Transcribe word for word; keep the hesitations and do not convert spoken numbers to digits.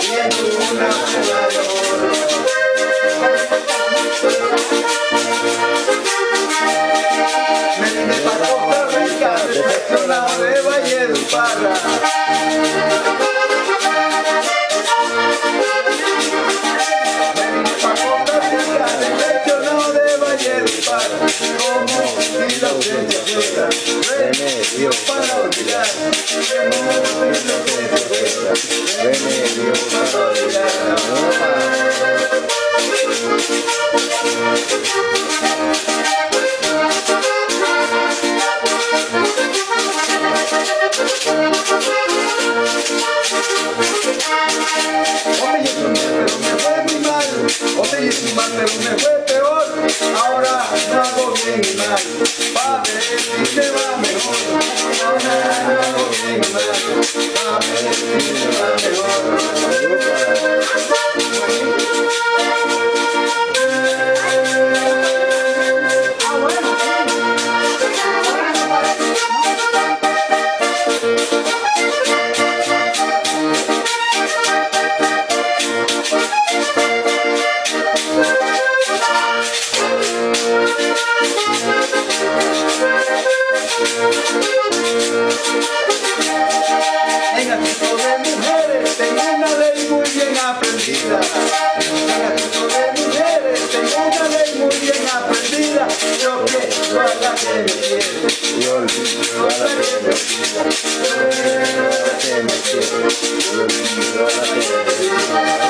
una prueba de oro. Me vine para Costa Rica, decepcionado de Valledupar. Como si la ausencia fuera remedio para olvidar. Como si la ausencia fuera remedio para olvidar. Hombre, y eso pero me fue muy mal. Hombre, y eso mal, pero me fue peor. Ahora no hago bien y mal, pa' ver si me va mejor. Ahora no hago bien y mal, pa' ver si me va mejor. Ah, bueno, en el tipo de mujeres tengo una ley muy bien aprendida. En el tipo de mujeres tengo una ley muy bien aprendida. Yo que a la que me quiere, yo olvido a la que me olvida. Yo olvido a la que me quiere, yo olvido a la que me olvida.